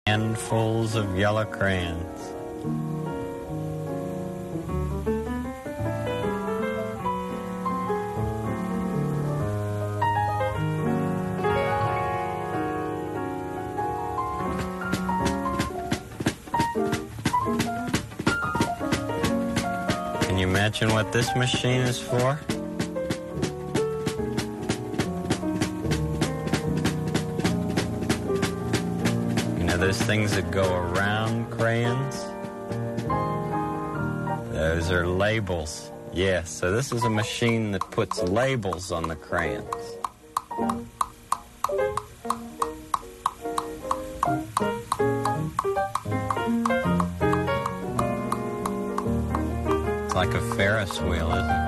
Handfuls of yellow crayons. Can you imagine what this machine is for? Those things that go around crayons, those are labels. Yes, so this is a machine that puts labels on the crayons. It's like a Ferris wheel, isn't it?